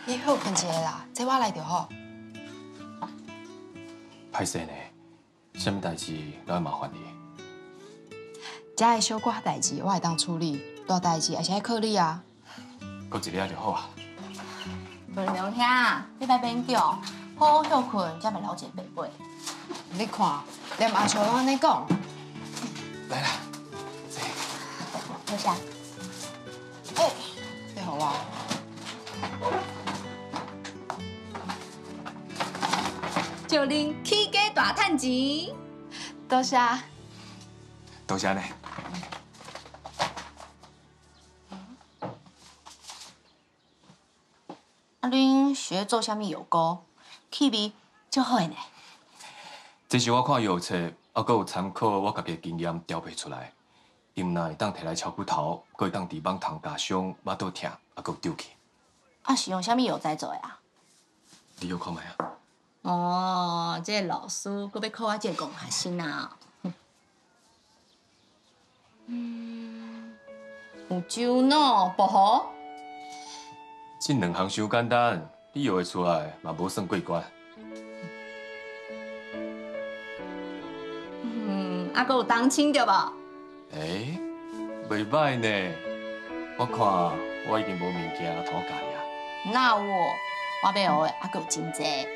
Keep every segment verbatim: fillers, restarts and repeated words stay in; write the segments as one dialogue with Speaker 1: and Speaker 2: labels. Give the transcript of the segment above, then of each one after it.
Speaker 1: 你好困一下啦，这我来就好。
Speaker 2: 歹势呢，什么代志拢要麻烦你？
Speaker 1: 遮的小寡代志我会当处理，大代志还是要靠你啊。
Speaker 2: 搁一粒就好啊。
Speaker 3: 文良兄，你别勉强，好好休困，才袂了解爸爸。
Speaker 1: 你看，连阿秋拢安尼讲。
Speaker 2: 来啦，
Speaker 3: 坐下。
Speaker 1: 哎，你好啊。
Speaker 3: 祝恁起家大趁钱。
Speaker 1: 多谢。
Speaker 2: 多谢呢。
Speaker 3: 啊，恁学做啥物药膏？气味足好的呢。
Speaker 2: 这是我看药册，啊，搁有参考我家己的经验调配出来。伊毋但会当摕来炒骨头，搁会当治蠓虫咬伤、巴肚疼，啊，搁有丢去。
Speaker 3: 啊，是用啥物药材做的啊？
Speaker 2: 你有看卖啊？
Speaker 3: 哦，这个老师搁要考我这个工学生啊。嗯，有酒脑、薄荷。
Speaker 2: 这两项伤简单，你药会出来嘛无算过关。
Speaker 3: 嗯，啊，搁有冬青对无？
Speaker 2: 诶，袂歹呢。我看我已经无物件通我家己啊。
Speaker 3: 那我我要学的啊，搁有真济。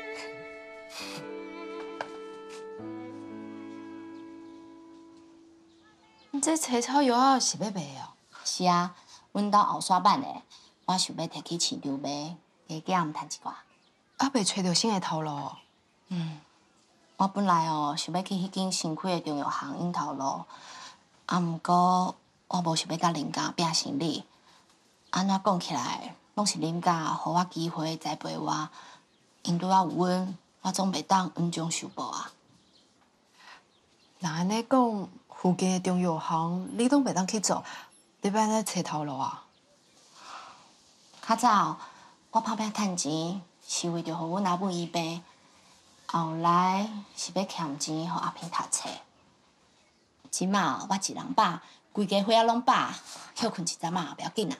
Speaker 1: 你这青草药啊是要卖哦？
Speaker 3: 是啊，阮兜后刷版的，我想要摕去市场卖，加减赚一寡。
Speaker 1: 啊，未找到新的头路哦。
Speaker 3: 嗯，我本来哦想要去迄间新开的中药行引头路，啊，毋过我无想要甲林家拼生理。安怎讲起来，拢是林家互我机会栽培我，因拄仔有阮，我总袂当恩将仇报啊。
Speaker 1: 那安尼讲，附近的中药行你拢袂当去做，你要安怎找头路啊？
Speaker 3: 较早我拍拼趁钱，是为着互阮阿母医病，后来是要欠钱互阿平读册。即马我一人饱，规家伙仔拢饱，休困一阵仔不要紧啊。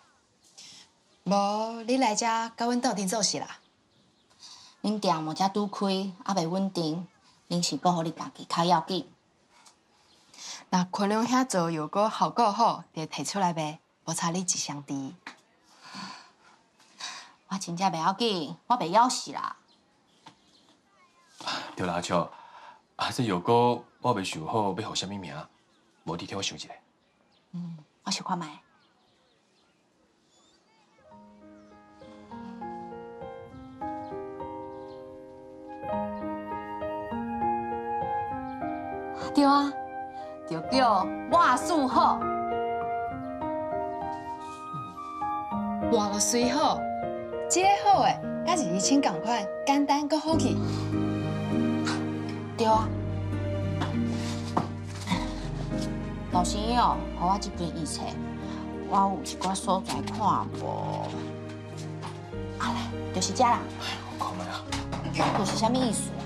Speaker 1: 无，你来遮甲阮斗阵做事啦。
Speaker 3: 恁店无遮拄开，还袂稳定，恁是顾好你家己较要紧。
Speaker 1: 那昆仑遐做药膏效果好，就摕出来卖，无差你一双滴。
Speaker 3: 我真正袂要紧，我袂要死啦。
Speaker 2: 对啦，阿秋，啊，这药膏我未想好要互啥物名，无你替我想一下。
Speaker 3: 嗯，我想看卖。对啊，就叫万事好。
Speaker 1: 哇，水好，这个好诶，甲日日清共款，简单搁好记。
Speaker 3: 对啊。老师哦，互我这本医册，我有一寡所在看无。啊来，就是这啦。
Speaker 2: 我看卖啊。
Speaker 3: 就是啥物意思？